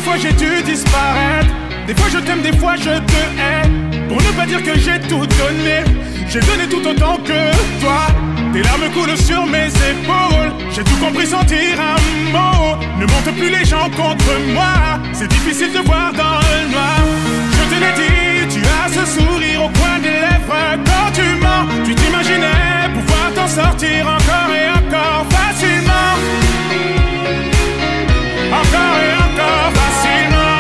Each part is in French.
fois j'ai dû disparaître. Des fois je t'aime, des fois je te hais. Pour ne pas dire que j'ai tout donné, j'ai donné tout autant que toi. Tes larmes coulent sur mes épaules. J'ai tout compris, sentir un mot. Ne monte plus les gens contre moi. C'est difficile de voir dans le noir. Je te l'ai dit, tu as ce sourire au coin des lèvres. Quand tu mens, tu t'imaginais pouvoir t'en sortir encore et encore facilement. Encore et encore facilement.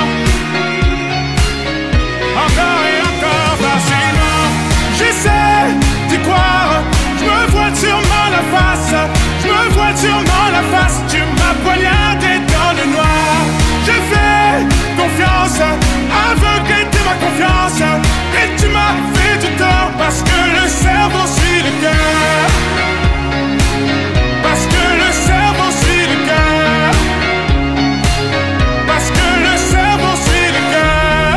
Encore et encore facilement. J'essaie d'y croire. Je me voile sûrement la face. Je me voile sûrement la face. Tu m'as poignardé dans le noir. J'ai fait confiance, aveuglé de ma confiance. Et tu m'as fait du tort parce que le cerveau suit le cœur. Parce que le cerveau suit le cœur. Parce que le cerveau suit le cœur.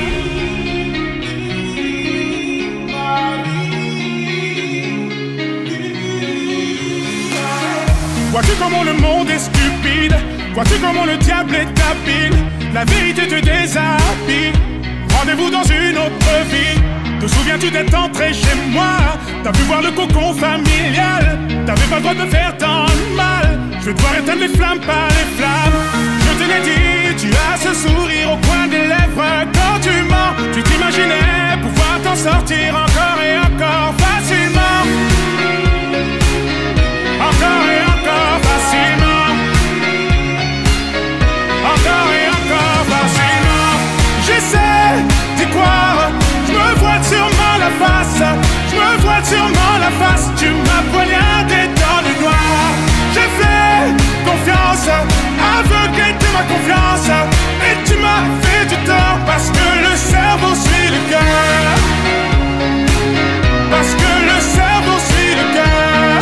Vois-tu comment le monde est stupide? Vois-tu comment le diable est habile? La vérité te déshabille. Rendez-vous dans une autre vie. Te souviens-tu d'être entré chez moi? T'as pu voir le cocon familial. T'avais pas le droit de me faire tant de mal. Je vais devoir éteindre les flammes par les flammes. Je te l'ai dit, tu as ce sourire au coin des lèvres. Quand tu mens, tu t'imaginais pouvoir t'en sortir encore et encore facilement. Encore et encore facilement. Encore et encore facilement. J'essaie d'y croire. Je me voile sûrement la face. Je me voile sûrement la face. Tu m'as poignardé dans le noir. J'ai fait confiance, aveuglé de ma confiance. Et tu m'as fait du tort parce que le cerveau suit le cœur. Parce que le cerveau suit le cœur.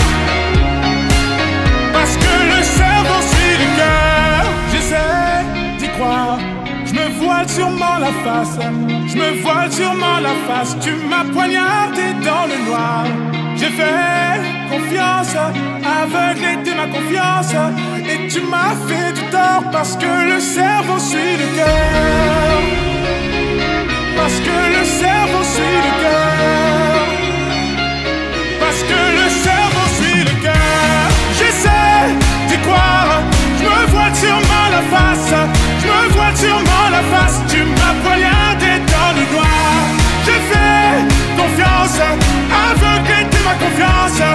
Parce que le cerveau suit le cœur. J'essaie d'y croire. Je me voile sûrement la face. Je me voile sûrement la face. Tu m'as poignardé dans le noir. J'ai fait confiance, aveuglé de ma confiance. Et tu m'as fait du tort parce que le cerveau suit le cœur. Parce que le cerveau suit le cœur. Parce que le cerveau suit le cœur. J'essaie d'y croire. Je me voile sûrement la face. Je me voile sûrement la face. Tu m'as poignardé dans le noir. J'ai fait confiance, aveuglé de ma confiance.